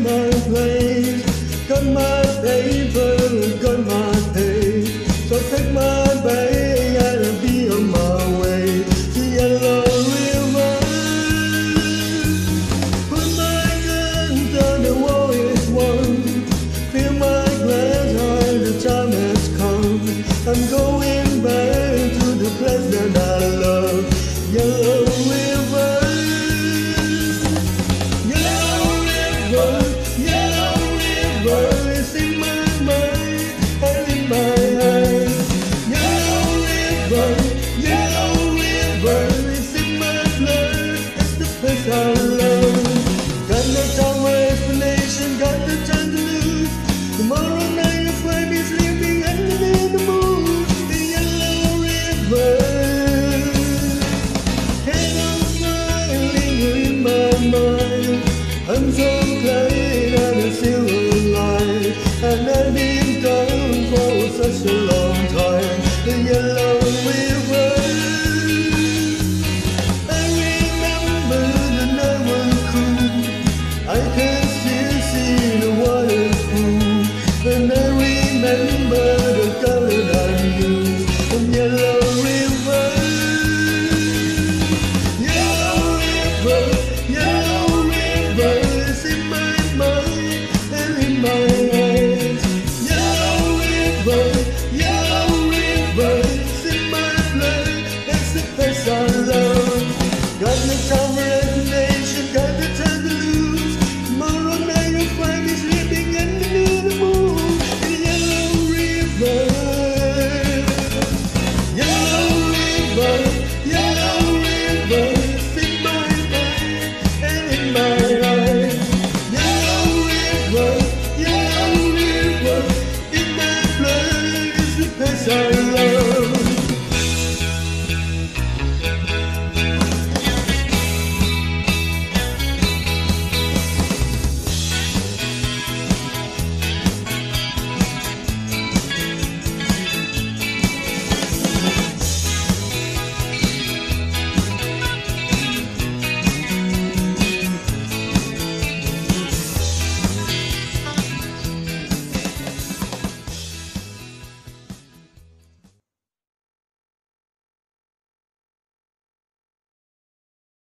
my place, got my paper, got my pay. So take my bag and be on my way to Yellow River. Put my guns on the war is won. Fill my glass high, the time has come. I'm going back to the place that I love, Yellow River. Yellow River, Yellow River, it's in my mind and in my eyes. Yellow River, Yellow River, it's in my blood, it's the place I love. Got no time for explanation, got the time to lose. Tomorrow night you'll find me sleeping underneath the moon, the Yellow River. And I'm smiling in my mind. I'm so glad I'm still alive, and I've been gone for such a long time. The Yellow River.